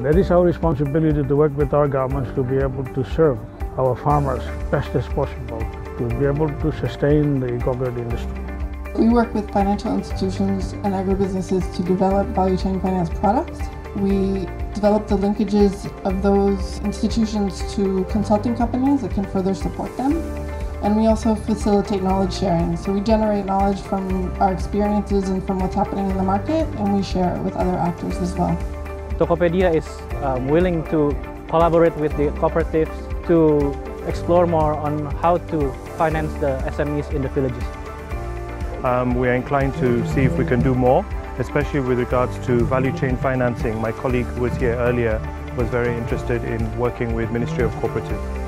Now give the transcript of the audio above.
That is our responsibility to work with our governments to be able to serve our farmers best as possible, to be able to sustain the cooperative industry. We work with financial institutions and agribusinesses to develop value chain finance products. We develop the linkages of those institutions to consulting companies that can further support them. And we also facilitate knowledge sharing. So we generate knowledge from our experiences and from what's happening in the market, and we share it with other actors as well. Tokopedia is willing to collaborate with the cooperatives to explore more on how to finance the SMEs in the villages. We are inclined to see if we can do more, especially with regards to value chain financing. My colleague who was here earlier was very interested in working with Ministry of Cooperative.